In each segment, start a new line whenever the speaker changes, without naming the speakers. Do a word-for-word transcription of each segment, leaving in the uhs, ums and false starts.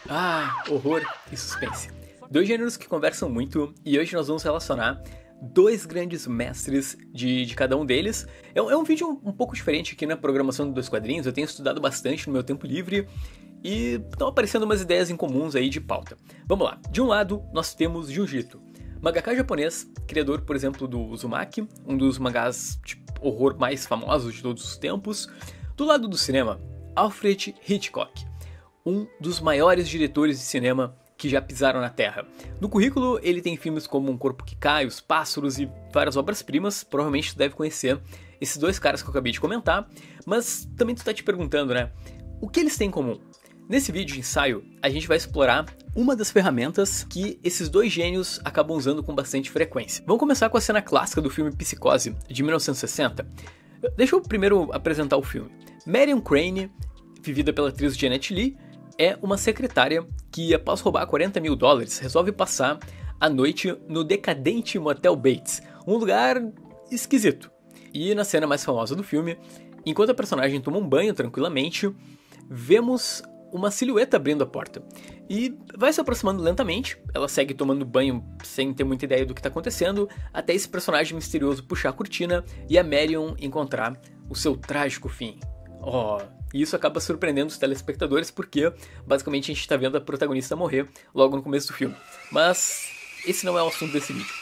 Ah, horror e suspense. Dois gêneros que conversam muito e hoje nós vamos relacionar dois grandes mestres de, de cada um deles. É um, é um vídeo um, um pouco diferente aqui na programação dos dois quadrinhos, eu tenho estudado bastante no meu tempo livre e estão aparecendo umas ideias incomuns aí de pauta. Vamos lá, de um lado nós temos Junjito, mangaka japonês, criador, por exemplo, do Uzumaki, um dos mangás de horror mais famosos de todos os tempos. Do lado do cinema, Alfred Hitchcock, um dos maiores diretores de cinema que já pisaram na Terra. No currículo, ele tem filmes como Um Corpo que Cai, Os Pássaros e várias obras-primas. Provavelmente tu deve conhecer esses dois caras que eu acabei de comentar, mas também tu tá te perguntando, né? O que eles têm em comum? Nesse vídeo de ensaio, a gente vai explorar uma das ferramentas que esses dois gênios acabam usando com bastante frequência. Vamos começar com a cena clássica do filme Psicose, de mil novecentos e sessenta. Deixa eu primeiro apresentar o filme. Marion Crane, vivida pela atriz Janet Leigh, é uma secretária que, após roubar quarenta mil dólares, resolve passar a noite no decadente Motel Bates, um lugar esquisito. E na cena mais famosa do filme, enquanto a personagem toma um banho tranquilamente, vemos uma silhueta abrindo a porta. E vai se aproximando lentamente, ela segue tomando banho sem ter muita ideia do que está acontecendo, até esse personagem misterioso puxar a cortina e a Marion encontrar o seu trágico fim. Oh, e isso acaba surpreendendo os telespectadores porque, basicamente, a gente está vendo a protagonista morrer logo no começo do filme. Mas esse não é o assunto desse vídeo.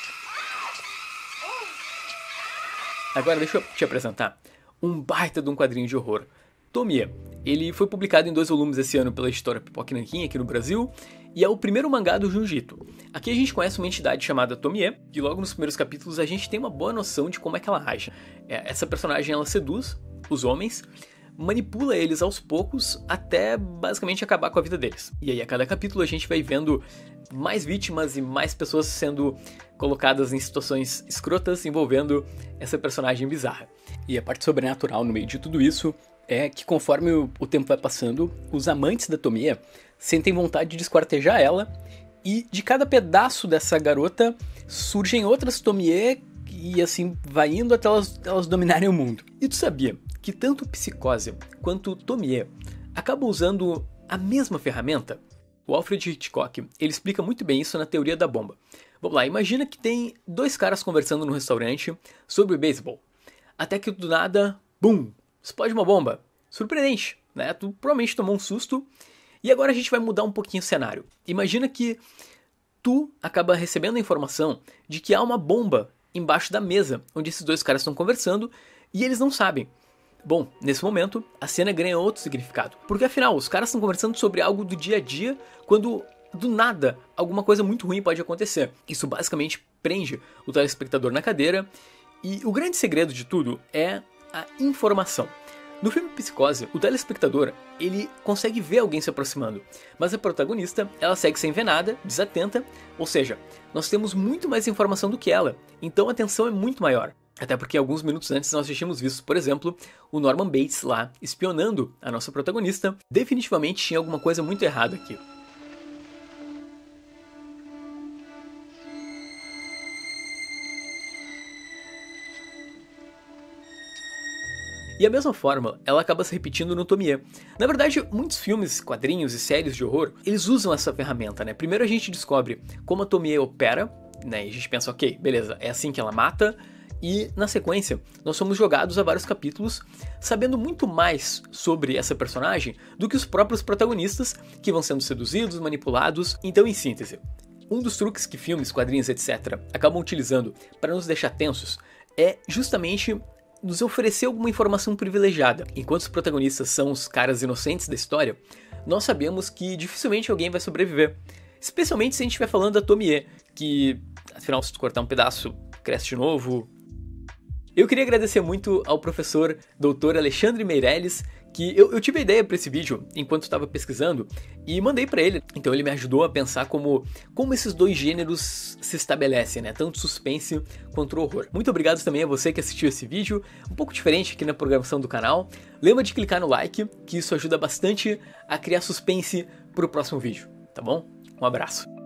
Agora deixa eu te apresentar um baita de um quadrinho de horror. Tomie. Ele foi publicado em dois volumes esse ano pela editora Pipoca Nanquim aqui no Brasil, e é o primeiro mangá do Junjito. Aqui a gente conhece uma entidade chamada Tomie, e logo nos primeiros capítulos a gente tem uma boa noção de como é que ela age. Essa personagem, ela seduz os homens, manipula eles aos poucos até basicamente acabar com a vida deles. E aí a cada capítulo a gente vai vendo mais vítimas e mais pessoas sendo colocadas em situações escrotas envolvendo essa personagem bizarra. E a parte sobrenatural no meio de tudo isso é que conforme o, o tempo vai passando, os amantes da Tomie sentem vontade de esquartejar ela, e de cada pedaço dessa garota surgem outras Tomie e assim vai indo até elas, elas dominarem o mundo. E tu sabia que tanto Psicose quanto Tomie acabam usando a mesma ferramenta? O Alfred Hitchcock, ele explica muito bem isso na teoria da bomba. Vamos lá, imagina que tem dois caras conversando num restaurante sobre beisebol. Até que do nada, bum, explode uma bomba. Surpreendente, né? Tu provavelmente tomou um susto. E agora a gente vai mudar um pouquinho o cenário. Imagina que tu acaba recebendo a informação de que há uma bomba embaixo da mesa onde esses dois caras estão conversando e eles não sabem. Bom, nesse momento, a cena ganha outro significado. Porque afinal, os caras estão conversando sobre algo do dia a dia, quando do nada alguma coisa muito ruim pode acontecer. Isso basicamente prende o telespectador na cadeira. E o grande segredo de tudo é a informação. No filme Psicose, o telespectador, ele consegue ver alguém se aproximando, mas a protagonista, ela segue sem ver nada, desatenta, ou seja, nós temos muito mais informação do que ela, então a tensão é muito maior. Até porque alguns minutos antes nós já tínhamos visto, por exemplo, o Norman Bates lá espionando a nossa protagonista. Definitivamente tinha alguma coisa muito errada aqui. E a mesma fórmula, ela acaba se repetindo no Tomie. Na verdade, muitos filmes, quadrinhos e séries de horror, eles usam essa ferramenta, né? Primeiro a gente descobre como a Tomie opera, né? E a gente pensa, ok, beleza, é assim que ela mata. E, na sequência, nós somos jogados a vários capítulos, sabendo muito mais sobre essa personagem do que os próprios protagonistas, que vão sendo seduzidos, manipulados. Então, em síntese, um dos truques que filmes, quadrinhos, etcétera acabam utilizando para nos deixar tensos é justamente nos oferecer alguma informação privilegiada. Enquanto os protagonistas são os caras inocentes da história, nós sabemos que dificilmente alguém vai sobreviver. Especialmente se a gente estiver falando da Tomie, que, afinal, se tu cortar um pedaço, cresce de novo. Eu queria agradecer muito ao professor doutor Alexandre Meirelles, que eu, eu tive a ideia para esse vídeo enquanto estava pesquisando e mandei para ele. Então ele me ajudou a pensar como, como esses dois gêneros se estabelecem, né? Tanto suspense quanto horror. Muito obrigado também a você que assistiu esse vídeo, um pouco diferente aqui na programação do canal. Lembra de clicar no like, que isso ajuda bastante a criar suspense para o próximo vídeo, tá bom? Um abraço.